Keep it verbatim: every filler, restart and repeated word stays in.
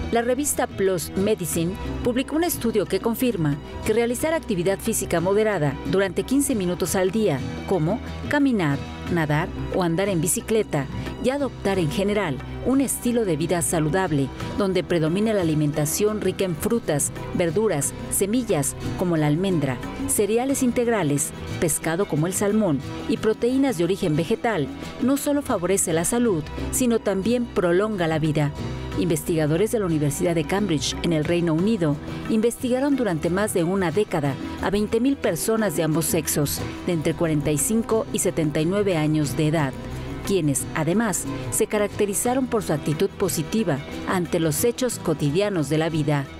La revista PLOS Medicine publicó un estudio que confirma que realizar actividad física moderada durante quince minutos al día, como caminar, nadar o andar en bicicleta, y adoptar en general un estilo de vida saludable, donde predomina la alimentación rica en frutas, verduras, semillas como la almendra, cereales integrales, pescado como el salmón y proteínas de origen vegetal, no solo favorece la salud, sino también prolonga la vida. Investigadores de la Universidad de Cambridge, en el Reino Unido, investigaron durante más de una década a veinte mil personas de ambos sexos, de entre cuarenta y cinco y setenta y nueve años de edad, quienes, además, se caracterizaron por su actitud positiva ante los hechos cotidianos de la vida.